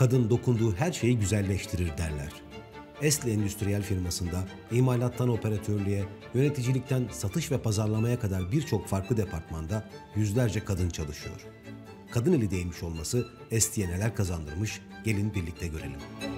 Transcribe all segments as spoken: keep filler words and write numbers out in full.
Kadın dokunduğu her şeyi güzelleştirir derler. Esli Endüstriyel firmasında imalattan operatörlüğe, yöneticilikten satış ve pazarlamaya kadar birçok farklı departmanda yüzlerce kadın çalışıyor. Kadın eli değmiş olması Esli'ye neler kazandırmış, gelin birlikte görelim.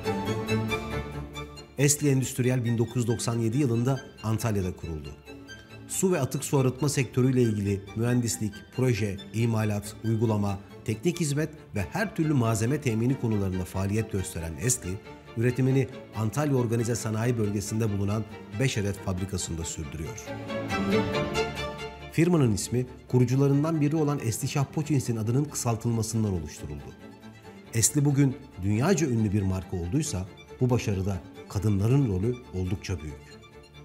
Esli Endüstriyel bin dokuz yüz doksan yedi yılında Antalya'da kuruldu. Su ve atık su arıtma sektörüyle ilgili mühendislik, proje, imalat, uygulama, teknik hizmet ve her türlü malzeme temini konularında faaliyet gösteren Esli, üretimini Antalya Organize Sanayi Bölgesi'nde bulunan beş adet fabrikasında sürdürüyor. Firmanın ismi kurucularından biri olan Esli Şah Poçinsi'nin adının kısaltılmasından oluşturuldu. Esli bugün dünyaca ünlü bir marka olduysa bu başarıda kadınların rolü oldukça büyük.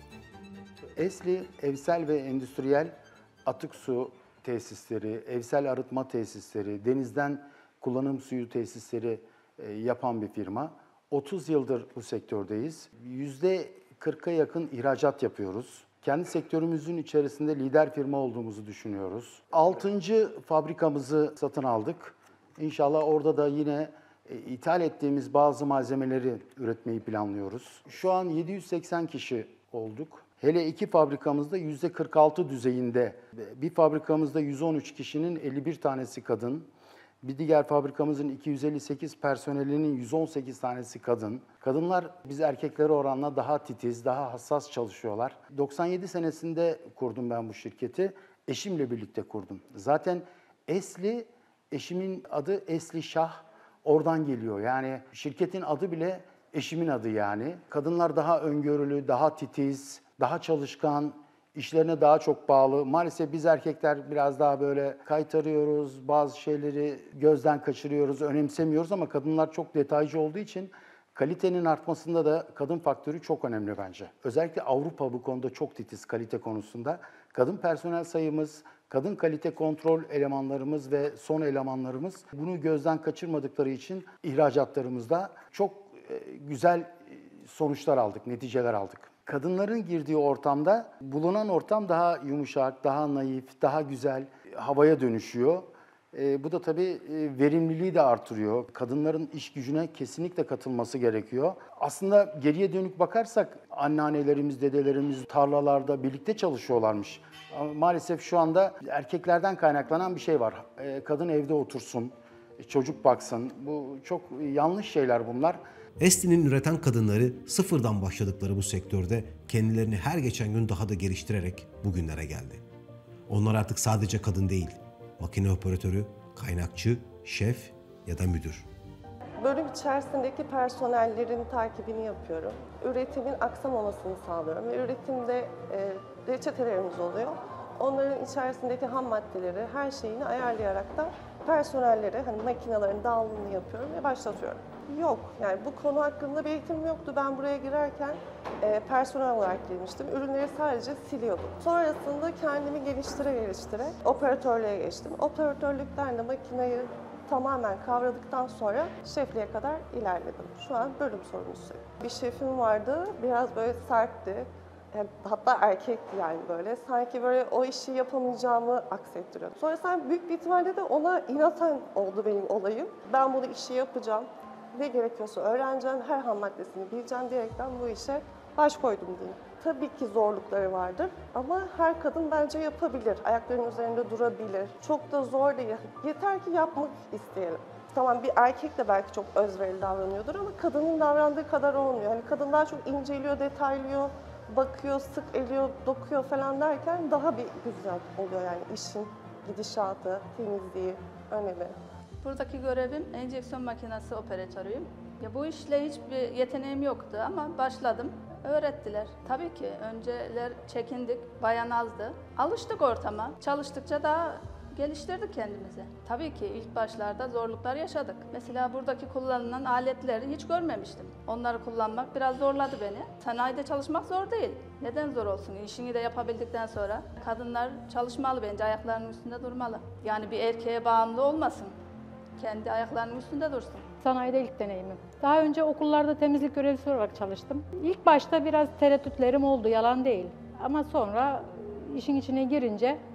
Esli evsel ve endüstriyel atık su tesisleri, evsel arıtma tesisleri, denizden kullanım suyu tesisleri yapan bir firma. otuz yıldır bu sektördeyiz. yüzde kırka yakın ihracat yapıyoruz. Kendi sektörümüzün içerisinde lider firma olduğumuzu düşünüyoruz. altıncı fabrikamızı satın aldık. İnşallah orada da yine ithal ettiğimiz bazı malzemeleri üretmeyi planlıyoruz. Şu an yedi yüz seksen kişi olduk. Hele iki fabrikamızda yüzde kırk altı düzeyinde. Bir fabrikamızda yüz on üç kişinin elli bir tanesi kadın. Bir diğer fabrikamızın iki yüz elli sekiz personelinin yüz on sekiz tanesi kadın. Kadınlar biz erkeklere oranla daha titiz, daha hassas çalışıyorlar. doksan yedi senesinde kurdum ben bu şirketi. Eşimle birlikte kurdum. Zaten Esli, eşimin adı Esli Şah. Oradan geliyor. Yani şirketin adı bile eşimin adı yani. Kadınlar daha öngörülü, daha titiz, daha çalışkan, işlerine daha çok bağlı. Maalesef biz erkekler biraz daha böyle kaytarıyoruz, bazı şeyleri gözden kaçırıyoruz, önemsemiyoruz ama kadınlar çok detaycı olduğu için kalitenin artmasında da kadın faktörü çok önemli bence. Özellikle Avrupa bu konuda çok titiz kalite konusunda. Kadın personel sayımız, kadın kalite kontrol elemanlarımız ve son elemanlarımız bunu gözden kaçırmadıkları için ihracatlarımızda çok güzel sonuçlar aldık, neticeler aldık. Kadınların girdiği ortamda bulunan ortam daha yumuşak, daha naif, daha güzel havaya dönüşüyor. E, bu da tabii e, verimliliği de artırıyor. Kadınların iş gücüne kesinlikle katılması gerekiyor. Aslında geriye dönük bakarsak anneannelerimiz, dedelerimiz tarlalarda birlikte çalışıyorlarmış. Ama maalesef şu anda erkeklerden kaynaklanan bir şey var. E, kadın evde otursun, çocuk baksın. Bu çok yanlış şeyler bunlar. Esli'nin üreten kadınları sıfırdan başladıkları bu sektörde kendilerini her geçen gün daha da geliştirerek bugünlere geldi. Onlar artık sadece kadın değil, makine operatörü, kaynakçı, şef ya da müdür. Bölüm içerisindeki personellerin takibini yapıyorum. Üretimin aksamamasını sağlıyorum ve üretimde e, reçetelerimiz oluyor. Onların içerisindeki ham maddeleri, her şeyini ayarlayarak da personellere hani makinelerin dağılımını yapıyorum ve başlatıyorum. Yok, yani bu konu hakkında bir eğitimim yoktu. Ben buraya girerken e, personel olarak girmiştim. Ürünleri sadece siliyordum. Sonrasında kendimi geliştire geliştire operatörlüğe geçtim. Operatörlükten de makineyi tamamen kavradıktan sonra şefliğe kadar ilerledim. Şu an bölüm sorumlusuyum. Bir şefim vardı, biraz böyle sertti. Hatta erkekti yani böyle. Sanki böyle o işi yapamayacağımı aksettiriyordu. Sonra sen büyük bir ihtimalle de ona inaten oldu benim olayım. Ben bunu işi yapacağım. Ne gerekiyorsa öğreneceğim, her ham maddesini bileceğim diyerekten bu işe baş koydum diyeyim. Tabii ki zorlukları vardır ama her kadın bence yapabilir. Ayaklarının üzerinde durabilir. Çok da zor değil. Yeter ki yapmak isteyelim. Tamam bir erkek de belki çok özverili davranıyordur ama kadının davrandığı kadar olmuyor. Hani kadın daha çok inceliyor, detaylıyor, bakıyor, sık eliyor, dokuyor falan derken daha bir güzel oluyor yani işin gidişatı, temizliği, önemi. Buradaki görevim enjeksiyon makinesi operatörüyüm. Ya bu işle hiçbir yeteneğim yoktu ama başladım. Öğrettiler. Tabii ki önceler çekindik, bayan azdı. Alıştık ortama. Çalıştıkça daha geliştirdik kendimizi. Tabii ki ilk başlarda zorluklar yaşadık. Mesela buradaki kullanılan aletleri hiç görmemiştim. Onları kullanmak biraz zorladı beni. Sanayide çalışmak zor değil. Neden zor olsun? İşini de yapabildikten sonra kadınlar çalışmalı bence, ayaklarının üstünde durmalı. Yani bir erkeğe bağımlı olmasın. Kendi ayaklarının üstünde dursun. Sanayide ilk deneyimim. Daha önce okullarda temizlik görevlisi olarak çalıştım. İlk başta biraz tereddütlerim oldu, yalan değil. Ama sonra işin içine girince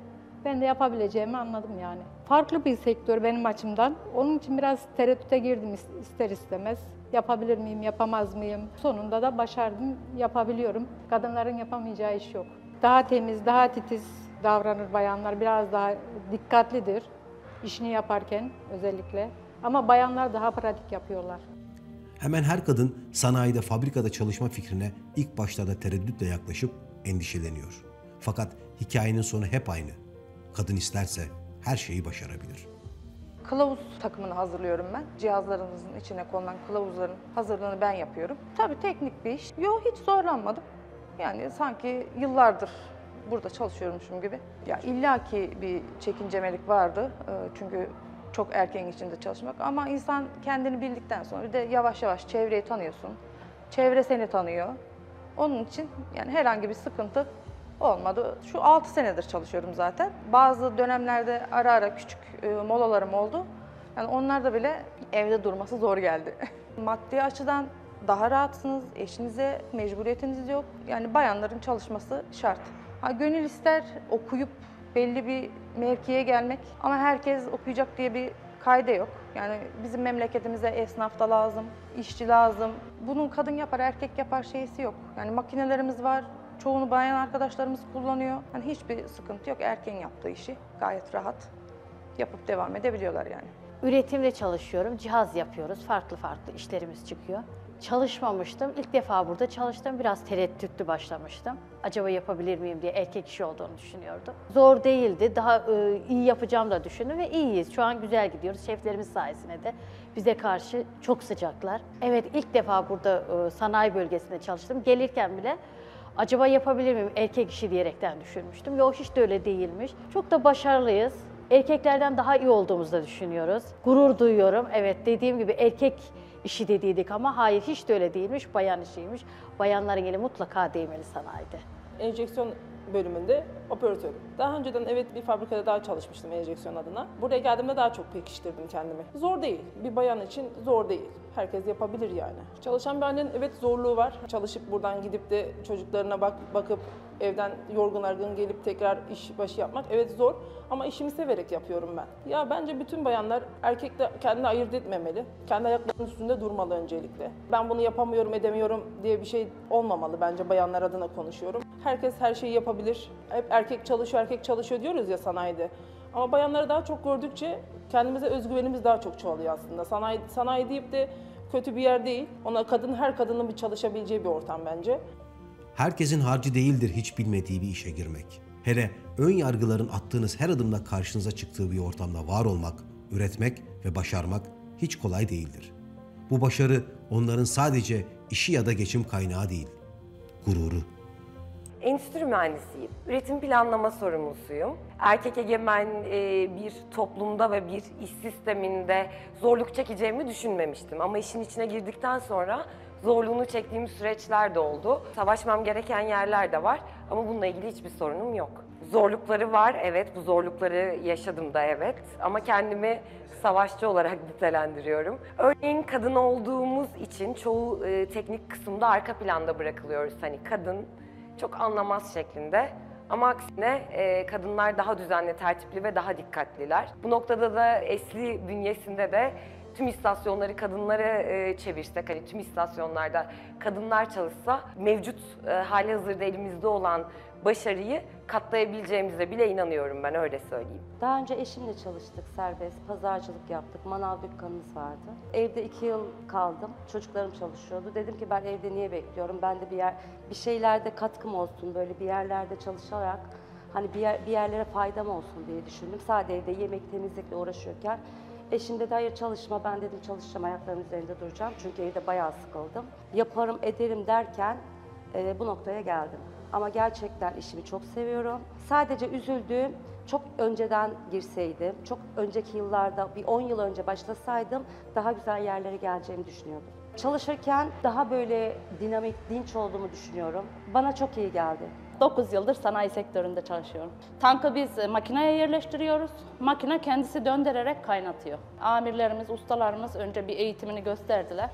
Ben de yapabileceğimi anladım yani. Farklı bir sektör benim açımdan. Onun için biraz tereddüte girdim ister istemez. Yapabilir miyim, yapamaz mıyım? Sonunda da başardım, yapabiliyorum. Kadınların yapamayacağı iş yok. Daha temiz, daha titiz davranır bayanlar. Biraz daha dikkatlidir işini yaparken özellikle. Ama bayanlar daha pratik yapıyorlar. Hemen her kadın sanayide, fabrikada çalışma fikrine ilk başlarda tereddütle yaklaşıp endişeleniyor. Fakat hikayenin sonu hep aynı. Kadın isterse her şeyi başarabilir. Kılavuz takımını hazırlıyorum ben. Cihazlarınızın içine konulan kılavuzların hazırlığını ben yapıyorum. Tabii teknik bir iş. Yo, hiç zorlanmadım. Yani sanki yıllardır burada çalışıyormuşum gibi. Ya illaki bir çekincemelik vardı. Çünkü çok erken içinde çalışmak ama insan kendini bildikten sonra bir de yavaş yavaş çevreyi tanıyorsun. Çevre seni tanıyor. Onun için yani herhangi bir sıkıntı olmadı. Şu altı senedir çalışıyorum zaten. Bazı dönemlerde ara ara küçük molalarım oldu. Yani onlarda bile evde durması zor geldi. Maddi açıdan daha rahatsınız, eşinize mecburiyetiniz yok. Yani bayanların çalışması şart. Ha, gönül ister okuyup belli bir mevkiye gelmek ama herkes okuyacak diye bir kaide yok. Yani bizim memleketimize esnaf da lazım, işçi lazım. Bunun kadın yapar, erkek yapar şeysi yok. Yani makinelerimiz var, çoğunu bayan arkadaşlarımız kullanıyor. Yani hiçbir sıkıntı yok. Erkeğin yaptığı işi gayet rahat yapıp devam edebiliyorlar yani. Üretimde çalışıyorum, cihaz yapıyoruz, farklı farklı işlerimiz çıkıyor. Çalışmamıştım, ilk defa burada çalıştım, biraz tereddütlü başlamıştım. Acaba yapabilir miyim diye, erkek işi olduğunu düşünüyordum. Zor değildi, daha e, iyi yapacağım da düşündüm ve iyiyiz. Şu an güzel gidiyoruz, şeflerimiz sayesinde de bize karşı çok sıcaklar. Evet, ilk defa burada e, sanayi bölgesinde çalıştım, gelirken bile acaba yapabilir miyim erkek işi diyerekten düşünmüştüm ve o hiç de öyle değilmiş. Çok da başarılıyız. Erkeklerden daha iyi olduğumuzu da düşünüyoruz. Gurur duyuyorum. Evet, dediğim gibi erkek işi dediydik ama hayır, hiç de öyle değilmiş, bayan işiymiş. Bayanların eli mutlaka değmeli sanayide. Enjeksiyon bölümünde operatörüm. Daha önceden evet bir fabrikada daha çalışmıştım enjeksiyon adına. Buraya geldiğimde daha çok pekiştirdim kendimi. Zor değil. Bir bayan için zor değil. Herkes yapabilir yani. Çalışan bir annenin evet zorluğu var. Çalışıp buradan gidip de çocuklarına bak bakıp evden yorgun argın gelip tekrar iş başı yapmak evet zor ama işimi severek yapıyorum ben. Ya bence bütün bayanlar erkekle kendini ayırt etmemeli. Kendi ayaklarının üstünde durmalı öncelikle. Ben bunu yapamıyorum, edemiyorum diye bir şey olmamalı bence, bayanlar adına konuşuyorum. Herkes her şeyi yapabilir. Hep erkek çalışıyor, erkek çalışıyor diyoruz ya sanayide. Ama bayanları daha çok gördükçe kendimize özgüvenimiz daha çok çoğalıyor aslında. Sanayi, sanayi deyip de kötü bir yer değil. Ona kadın, her kadının bir çalışabileceği bir ortam bence. Herkesin harcı değildir hiç bilmediği bir işe girmek. Hele ön yargıların attığınız her adımda karşınıza çıktığı bir ortamda var olmak, üretmek ve başarmak hiç kolay değildir. Bu başarı onların sadece işi ya da geçim kaynağı değil, gururu. Endüstri mühendisiyim. Üretim planlama sorumlusuyum. Erkek egemen bir toplumda ve bir iş sisteminde zorluk çekeceğimi düşünmemiştim. Ama işin içine girdikten sonra zorluğunu çektiğim süreçler de oldu. Savaşmam gereken yerler de var ama bununla ilgili hiçbir sorunum yok. Zorlukları var, evet. Bu zorlukları yaşadım da, evet. Ama kendimi savaşçı olarak nitelendiriyorum. Örneğin kadın olduğumuz için çoğu e, teknik kısımda arka planda bırakılıyoruz. Hani kadın çok anlamaz şeklinde. Ama aksine e, kadınlar daha düzenli, tertipli ve daha dikkatliler. Bu noktada da Esli bünyesinde de tüm istasyonları kadınlara e, çevirsek, hani tüm istasyonlarda kadınlar çalışsa mevcut e, hali hazırda elimizde olan başarıyı katlayabileceğimize bile inanıyorum, ben öyle söyleyeyim. Daha önce eşimle çalıştık, serbest, pazarcılık yaptık, manav dükkanımız vardı. Evde iki yıl kaldım, çocuklarım çalışıyordu. Dedim ki ben evde niye bekliyorum, ben de bir yer, bir şeylerde katkım olsun, böyle bir yerlerde çalışarak hani bir, yer, bir yerlere faydam olsun diye düşündüm. Sadece evde yemek, temizlikle uğraşıyorken eşim dedi hayır çalışma, ben dedim çalışacağım, ayaklarımın üzerinde duracağım çünkü evde bayağı sıkıldım. Yaparım, ederim derken e, bu noktaya geldim. Ama gerçekten işimi çok seviyorum. Sadece üzüldüğüm, çok önceden girseydim, çok önceki yıllarda, bir on yıl önce başlasaydım daha güzel yerlere geleceğimi düşünüyordum. Çalışırken daha böyle dinamik, dinç olduğumu düşünüyorum. Bana çok iyi geldi. dokuz yıldır sanayi sektöründe çalışıyorum. Tankı biz makineye yerleştiriyoruz. Makine kendisi döndürerek kaynatıyor. Amirlerimiz, ustalarımız önce bir eğitimini gösterdiler.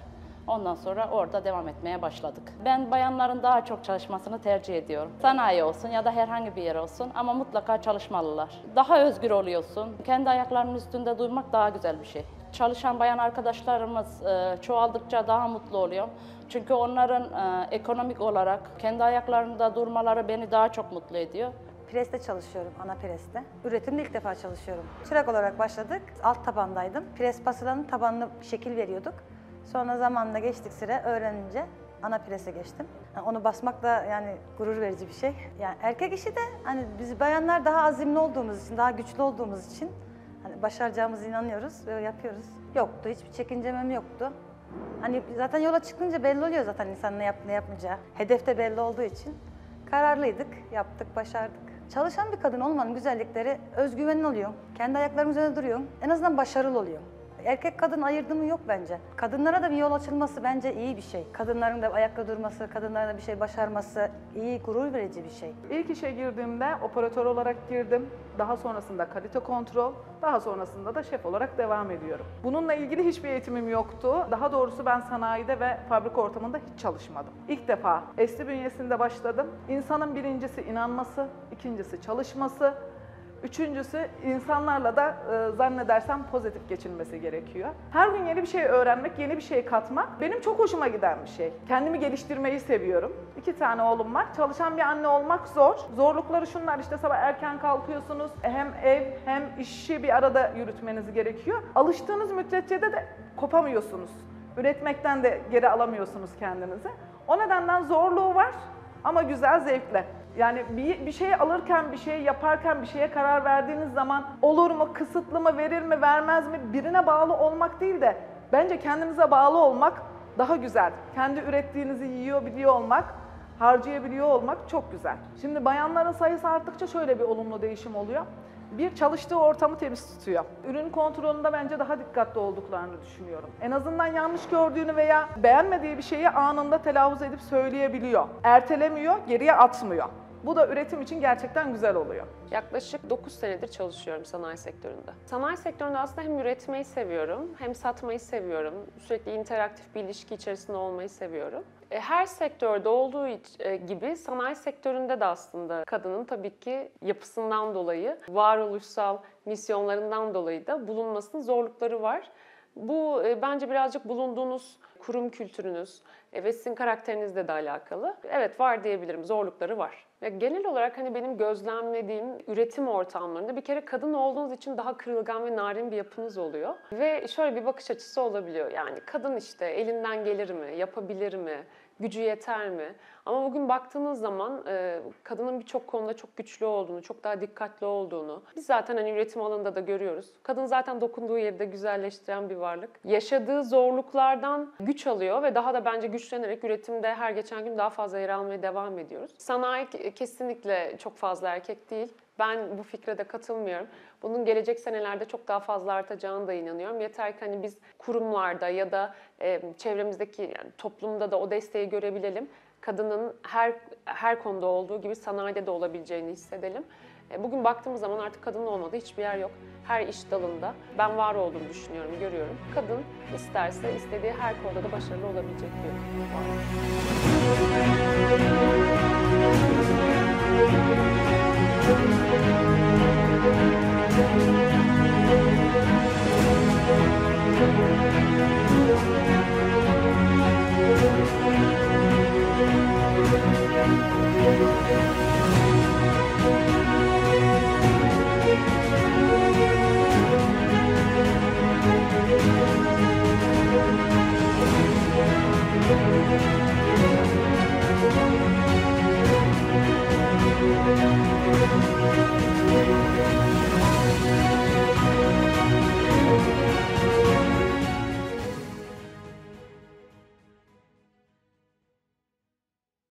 Ondan sonra orada devam etmeye başladık. Ben bayanların daha çok çalışmasını tercih ediyorum. Sanayi olsun ya da herhangi bir yer olsun ama mutlaka çalışmalılar. Daha özgür oluyorsun. Kendi ayaklarının üstünde durmak daha güzel bir şey. Çalışan bayan arkadaşlarımız çoğaldıkça daha mutlu oluyor. Çünkü onların ekonomik olarak kendi ayaklarında durmaları beni daha çok mutlu ediyor. Preste çalışıyorum, ana preste. Üretimde ilk defa çalışıyorum. Çırak olarak başladık, alt tabandaydım. Pres pasılanın tabanını şekil veriyorduk. Sonra zamanla geçtik süre, öğrenince ana prese geçtim. Yani onu basmak da yani gurur verici bir şey. Yani erkek işi de hani biz bayanlar daha azimli olduğumuz için, daha güçlü olduğumuz için hani başaracağımıza inanıyoruz ve yapıyoruz. Yoktu, hiçbir çekincemem yoktu. Hani zaten yola çıkınca belli oluyor zaten insan ne yapıp ne yapmayacağı. Hedef de belli olduğu için kararlıydık, yaptık, başardık. Çalışan bir kadın olmanın güzellikleri özgüvenin oluyor. Kendi ayaklarının üzerinde duruyor. En azından başarılı oluyor. Erkek kadın ayırdımı yok bence. Kadınlara da bir yol açılması bence iyi bir şey. Kadınların da ayakta durması, kadınların da bir şey başarması iyi, gurur verici bir şey. İlk işe girdiğimde operatör olarak girdim. Daha sonrasında kalite kontrol, daha sonrasında da şef olarak devam ediyorum. Bununla ilgili hiçbir eğitimim yoktu. Daha doğrusu ben sanayide ve fabrika ortamında hiç çalışmadım. İlk defa Esli bünyesinde başladım. İnsanın birincisi inanması, ikincisi çalışması, üçüncüsü insanlarla da e, zannedersem pozitif geçinmesi gerekiyor. Her gün yeni bir şey öğrenmek, yeni bir şey katmak benim çok hoşuma giden bir şey. Kendimi geliştirmeyi seviyorum. İki tane oğlum var. Çalışan bir anne olmak zor. Zorlukları şunlar, işte sabah erken kalkıyorsunuz. Hem ev hem işi bir arada yürütmeniz gerekiyor. Alıştığınız müddetçe de, de kopamıyorsunuz. Üretmekten de geri alamıyorsunuz kendinizi. O nedenden zorluğu var ama güzel, zevkle. Yani bir, bir şey alırken, bir şey yaparken, bir şeye karar verdiğiniz zaman olur mu, kısıtlı mı, verir mi, vermez mi, birine bağlı olmak değil de bence kendinize bağlı olmak daha güzel. Kendi ürettiğinizi yiyor biliyor olmak, harcayabiliyor olmak çok güzel. Şimdi bayanların sayısı arttıkça şöyle bir olumlu değişim oluyor. Bir, çalıştığı ortamı temiz tutuyor. Ürün kontrolünde bence daha dikkatli olduklarını düşünüyorum. En azından yanlış gördüğünü veya beğenmediği bir şeyi anında telaffuz edip söyleyebiliyor. Ertelemiyor, geriye atmıyor. Bu da üretim için gerçekten güzel oluyor. Yaklaşık dokuz senedir çalışıyorum sanayi sektöründe. Sanayi sektöründe aslında hem üretmeyi seviyorum, hem satmayı seviyorum. Sürekli interaktif bir ilişki içerisinde olmayı seviyorum. Her sektörde olduğu gibi sanayi sektöründe de aslında kadının tabii ki yapısından dolayı, varoluşsal misyonlarından dolayı da bulunmasının zorlukları var. Bu bence birazcık bulunduğunuz kurum kültürünüz ve sizin karakterinizle de alakalı. Evet, var diyebilirim, zorlukları var. Ve genel olarak hani benim gözlemlediğim üretim ortamlarında bir kere kadın olduğunuz için daha kırılgan ve narin bir yapınız oluyor. Ve şöyle bir bakış açısı olabiliyor. Yani kadın işte elinden gelir mi, yapabilir mi, gücü yeter mi? Ama bugün baktığınız zaman kadının birçok konuda çok güçlü olduğunu, çok daha dikkatli olduğunu biz zaten hani üretim alanında da görüyoruz. Kadın zaten dokunduğu yeri de güzelleştiren bir varlık. Yaşadığı zorluklardan güç alıyor ve daha da bence güçlenerek üretimde her geçen gün daha fazla yer almaya devam ediyoruz. Sanayi kesinlikle çok fazla erkek değil. Ben bu fikre de katılmıyorum. Bunun gelecek senelerde çok daha fazla artacağını da inanıyorum. Yeter ki hani biz kurumlarda ya da e, çevremizdeki yani toplumda da o desteği görebilelim. Kadının her her konuda olduğu gibi sanayide de olabileceğini hissedelim. E, bugün baktığımız zaman artık kadının olmadığı hiçbir yer yok. Her iş dalında ben var olduğunu düşünüyorum, görüyorum. Kadın isterse istediği her konuda da başarılı olabilecek bir var.